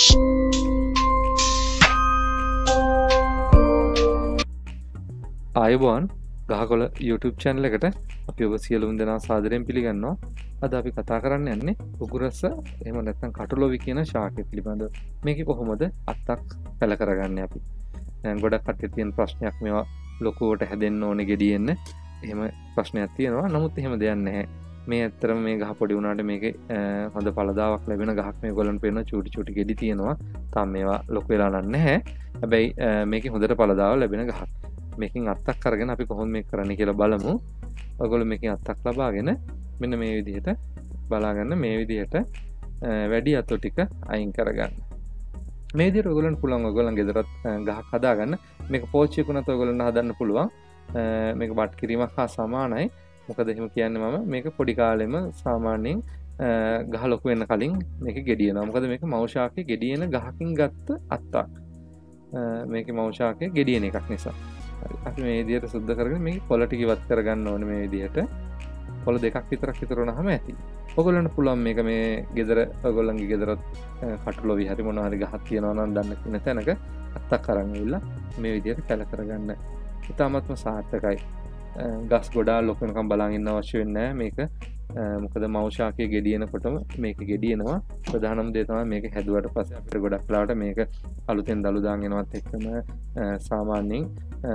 ආයුබෝවන් ගහකොළ YouTube channel එකට අපි ඔබ සියලුම දෙනා සාදරයෙන් පිළිගන්නවා. අද අපි කතා කරන්න යන්නේ උගුරස එහෙම නැත්නම් කටුලොවි කියන ශාකය පිළිබඳව. මේකේ කොහොමද අත්තක් පැල කරගන්නේ අපි. ගොඩක් කට්ටිය තියෙන ප්‍රශ්නයක් මේවා ලොකුවට හැදෙන්න ඕනේ ගෙඩියෙන්න. එහෙම ප්‍රශ්නයක් තියෙනවා. නමුත් එහෙම දෙයක් නැහැ. මේ ඇත්තටම මේ ගහ පොඩි වුණාට මේකේ හොඳ පළදාවක් ලැබෙන ගහක් මේගොල්ලන් පේන චූටි චූටි ගෙඩි තියෙනවා. තාම මේවා ලොකු වෙලා නැහැ. හැබැයි මේකේ හොඳට පළදාව ලැබෙන ගහක්. මේකින් අත්තක් අරගෙන අපි කොහොමද මේක කරන්නේ කියලා බලමු. ඔයගොල්ලෝ මේකෙන් අත්තක් ලබාගෙන මෙන්න මේ විදිහට බලාගන්න මේ විදිහට වැඩි අතු ටික අයින් කරගන්න. මේ විදිහට ඔයගොල්ලන්ට පුළුවන් ඔයගොල්ලන් ගෙදරත් ගහක් හදාගන්න. මේක පෝච්චියකුණත් ඔයගොල්ලන්ට හදන්න පුළුවන්. මේක බට් කිරීමක් හා සමානයි. මොකද එහෙම කියන්නේ මම මේක පොඩි කාලෙම සාමාන්‍යයෙන් ගහ ලොකු වෙන්න කලින් මේක ගෙඩියනවා. මොකද මේක මෞෂාකේ ගෙඩියන ගහකින් ගත්ත අත්තක්. මේකේ මෞෂාකේ ගෙඩියන එකක් නිසා. අපි මේ විදිහට සුද්ධ කරගෙන මේක පොළ ටික ඉවත් කරගන්න ඕනේ මේ විදිහට. පොළ දෙකක් විතරක් ඉතුරු වුණාම ඇති. ඔයගොල්ලන්ට පුළුවන් මේක මේ ගෙදර ඔයගොල්ලන්ගේ ගෙදරත් කටුලොවි හරි මොනවා හරි ගහක් තියනවා නම් දන්න කෙන තැනක අත්තක් අරන් ඇවිල්ලා මේ විදිහට පැල කරගන්න. ඉතාමත්ම සාර්ථකයි. ගස් ගොඩාක් ලොකු වෙනකම් බලන් ඉන්න අවශ්‍ය වෙන්නේ නැහැ මේක. මොකද මෞෂාකයේ ගෙඩියනකොටම මේක ගෙඩියනවා. ප්‍රධානම දේ තමයි මේක හැදුවට පස්සේ අපිට ගොඩක් වෙලාවට මේක අලුතෙන් දළු දාන් එනවත් එක්කම සාමාන්‍යයෙන්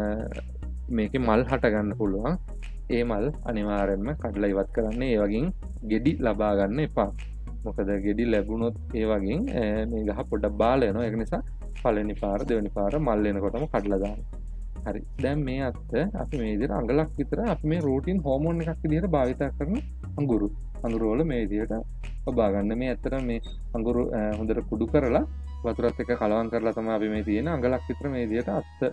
මේකේ මල් හට ගන්න පුළුවන්. ඒ මල් අනිවාර්යෙන්ම කඩලා ඉවත් කරන්න. ඒ වගේම ගෙඩි ලබා ගන්න එපා. මොකද ගෙඩි ලැබුණොත් ඒ වගේම මේ ගහ පොඩ්ඩක් බාල වෙනවා. ඒක නිසා පළවෙනි පාර දෙවෙනි පාර මල් වෙනකොටම කඩලා දාන්න. හරි. දැන් මේ අත්ත අපි මේ විදිහට අඟලක් විතර අපි මේ රූටින් හෝමෝන් එකක් විදිහට භාවිත කරන අඟුරු වල මේ විදිහට ඔබා ගන්න. මේ ඇත්තටම මේ අඟුරු හොඳට කුඩු කරලා වතුරත් එක්ක කලවම් කරලා තමයි අපි මේ තියෙන අඟලක් විතර මේ විදිහට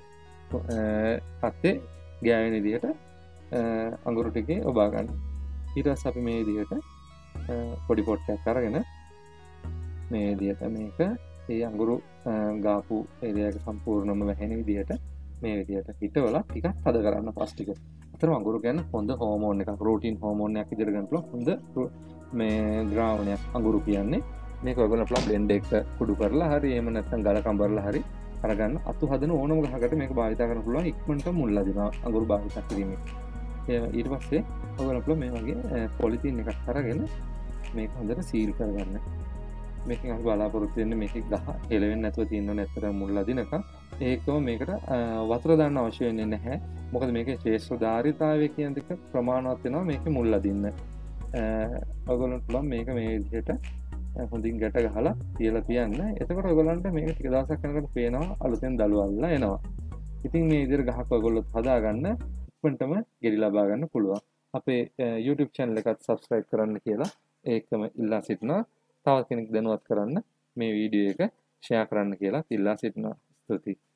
අත්තේ ගෑවෙන විදිහට අඟුරු ටිකේ ඔබා ගන්න. ඊට පස්සේ අපි මේ විදිහට පොඩි පොට්ටයක් අරගෙන මේ විදිහට මේක ඒ අඟුරු ගාපු ඒරියා එක සම්පූර්ණයෙන්ම වැහෙන විදිහට මේ විදිහට හිටවලා ටිකක් තද කරන්න පස් ටික. අතන අඟුරු කියන්නේ හොඳ හෝමෝන් එකක්, ප්‍රෝටීන් හෝමෝන් එකක් විදිහට ගන්න පුළුවන්. හොඳ මේ ද්‍රාවණයක් අඟුරු කියන්නේ. මේක ඔයගොල්ලෝ පුළුවන් බ්ලෙන්ඩ් එක කුඩු කරලා හරි එහෙම නැත්නම් ගල කඹරලා හරි අරගන්න. අතු හදන ඕනම ගහකට මේක භාවිත කරන්න පුළුවන්. ඉක්මනට මුල් ලදිනවා අඟුරු භාවිත කිරීමෙන්. ඊට පස්සේ ඔයගොල්ලෝ පුළුවන් මේ වගේ පොලිතින් එකක් අරගෙන මේක හොඳට සීල් කරගන්න. මේකෙන් අපි බලාපොරොත්තු වෙන්නේ මේකේ ගහ එළවෙන්නේ නැතුව තියෙනව නැත්තර මුල් ලදිනකම්. ඒකම මේකට වතුර දාන්න අවශ්‍ය වෙන්නේ නැහැ. මොකද මේකේ ශේෂ්ත්‍රධාරිතාවය කියන දෙක ප්‍රමාණවත් වෙනවා මේකේ මුල් ලදින්න. ඔයගොල්ලන්ට පුළුවන් මේක මේ විදිහට හොඳින් ගැට ගහලා තියලා තියන්න. එතකොට ඔයගොල්ලන්ට මේක ටික දවසක් යනකොට පේනවා අලුතෙන් දළු අල්ලලා එනවා. ඉතින් මේ විදිහට ගහක් ඔයගොල්ලොත් හදාගන්න ඉක්මනටම ගෙඩි ලබා ගන්න පුළුවන්. අපේ YouTube channel එකත් subscribe කරන්න කියලා ඒකම ඉල්ලා සිටිනවා. තවත් කෙනෙක් දැනුවත් කරන්න මේ වීඩියෝ එක ෂෙයා කරන්න කියලා ඉල්ලා සිටිනවා. ස්තුතියි.